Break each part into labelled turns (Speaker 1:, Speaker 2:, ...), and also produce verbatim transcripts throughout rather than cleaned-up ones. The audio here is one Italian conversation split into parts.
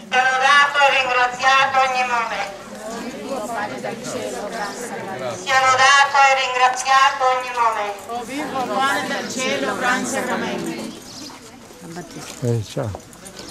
Speaker 1: Sia lodato e ringraziato ogni momento. Sia lodato e ringraziato ogni momento.
Speaker 2: O vivo pane del cielo, gran sacramento.
Speaker 3: Eh, ciao.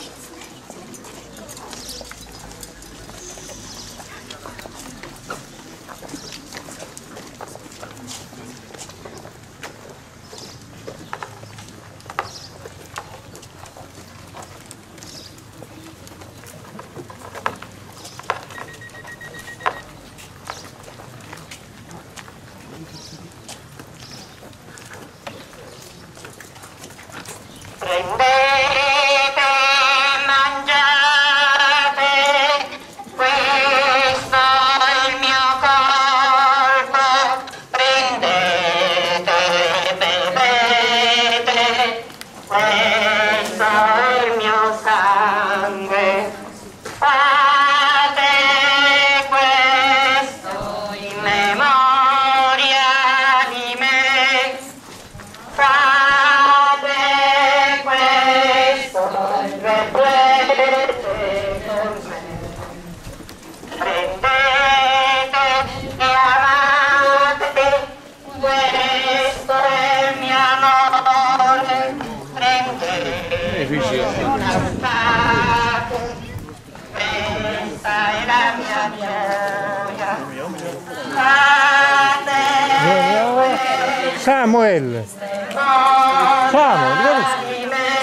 Speaker 1: Prendete, mangiate, questo è il mio corpo. Prendete, bevete, questo è il mio sangue. Fate questo in memoria di me. Fate questo e riflettete con me. Prendete e amate, questo è il mio amore. Prendete e ascoltate, questa è la mia gioia. Fate questo.
Speaker 3: Samuel! Samuel, dove sei?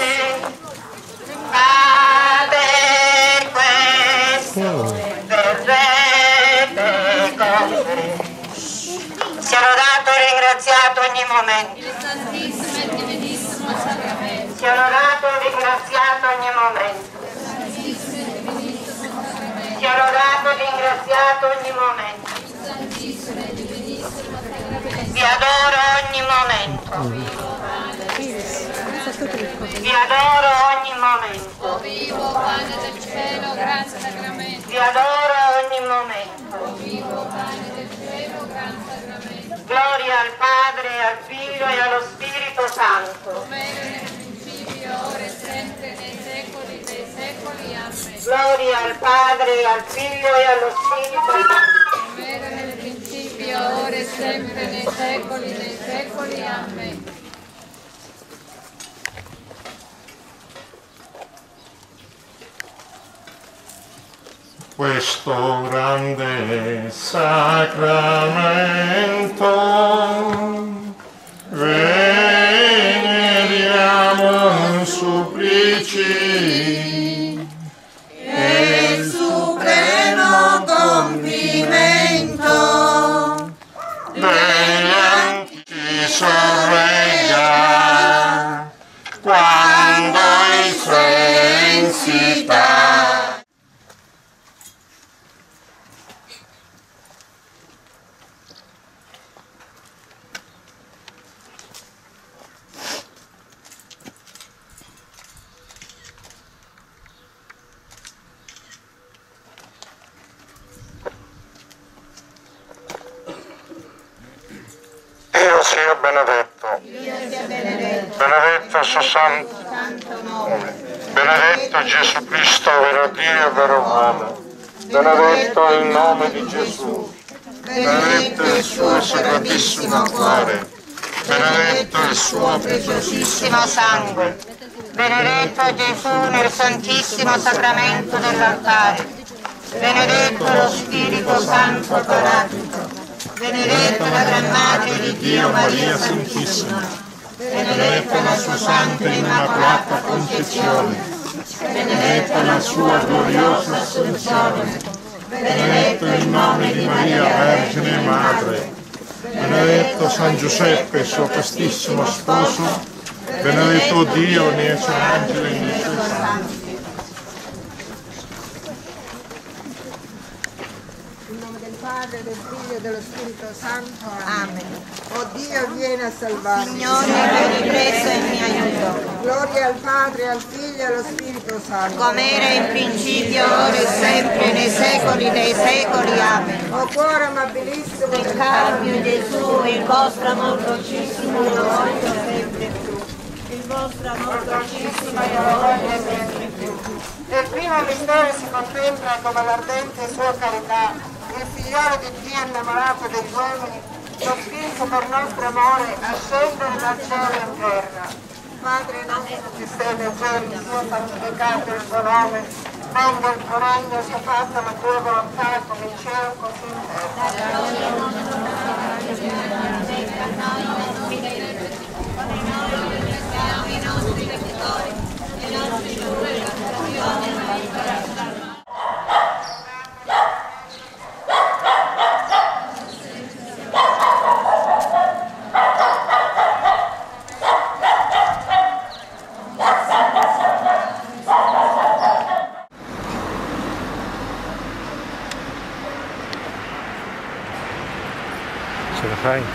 Speaker 1: Fate questo, verrete con me. Sia lodato e ringraziato ogni momento. Sia lodato e ringraziato ogni momento. Sia lodato e ringraziato ogni momento. Vi adoro ogni momento. Vi adoro ogni momento.
Speaker 4: O vivo pane del cielo, gran sacramento.
Speaker 1: Vi adoro ogni momento.
Speaker 4: O vivo pane del cielo, gran sacramento.
Speaker 1: Gloria al Padre, al Figlio e allo Spirito Santo.
Speaker 4: Come era nel principio, ora e sempre, nei secoli dei secoli. Amen.
Speaker 1: Gloria al Padre, al Figlio e allo Spirito Santo.
Speaker 4: Come era nel principio, ora e sempre, nei secoli dei secoli. Amen.
Speaker 5: Questo grande sacramento veneriamo supplici
Speaker 2: E il supremo compimento
Speaker 5: degli antichi sorregga quando i sensità. Dio sia benedetto. Benedetto suo santo nome. Benedetto Gesù Cristo, vero Dio e vero uomo. Benedetto il nome di Gesù. Benedetto il suo sacratissimo cuore. Benedetto il suo preziosissimo sangue.
Speaker 1: Benedetto Gesù nel Santissimo Sacramento dell'altare. Benedetto lo Spirito Santo Paraclito. Benedetta la Gran Madre di Dio Maria Santissima. Benedetta la sua Santa Immacolata Concezione. Benedetta la sua gloriosa Assunzione. Benedetto il nome di Maria Vergine Madre.
Speaker 5: Benedetto San Giuseppe, suo castissimo sposo. Benedetto Dio nei suoi angeli e nei suoi santi.
Speaker 2: in nome del Padre, del Figlio e dello Spirito Santo. Amen. O Dio, vieni a salvarmi.
Speaker 1: Signore, mi ripreso e mi aiuto.
Speaker 2: Gloria al Padre, al Figlio e allo Spirito Santo.
Speaker 1: Come era in principio, ora e sempre, nei secoli dei secoli. Amen.
Speaker 2: O cuore amabilissimo
Speaker 1: Del Carmine Gesù, il vostro amor dolcissimo io voglio sempre più. Il vostro amor dolcissimo io voglio sempre più.
Speaker 2: Nel primo mistero si contempla come l'ardente sua carità, il figliolo di Dio innamorato degli uomini, lo spinse per nostro amore a scendere dal cielo in terra. Padre nostro che sei nei cieli, sia santificato il tuo nome, venga il tuo regno, sia fatta la tua volontà come in cielo così in
Speaker 3: Ce la fai?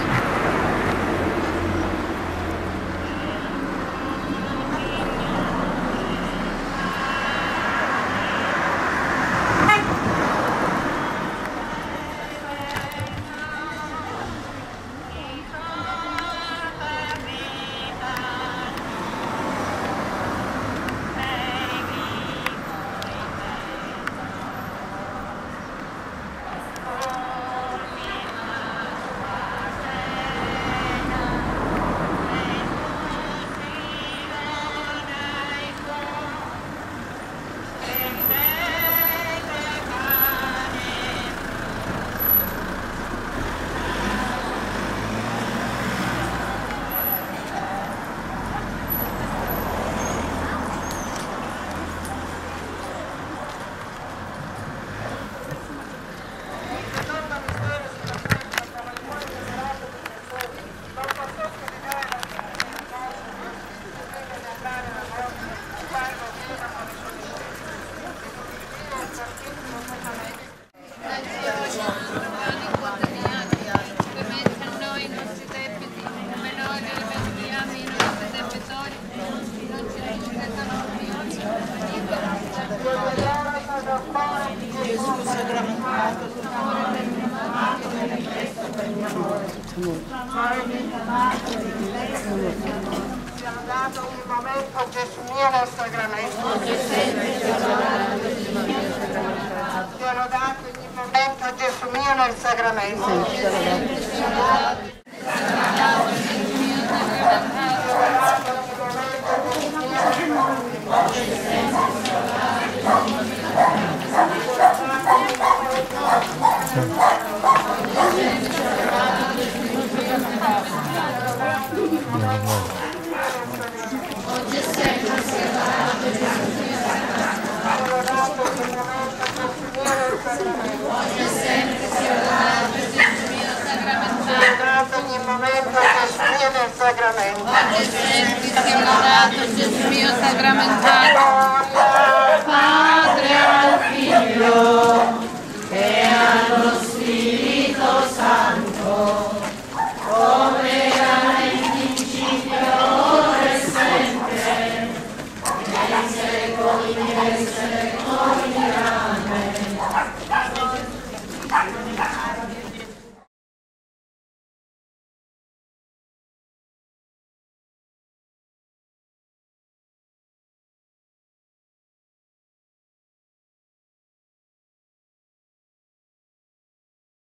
Speaker 3: Siamo dato ogni momento a Gesù mio nel sacramento. Siamo dato ogni momento a Gesù mio nel sacramento. Ogni momento a Gesù mio nel sacramento.
Speaker 4: Oggi sempre sia lodato Gesù mio sacramentato.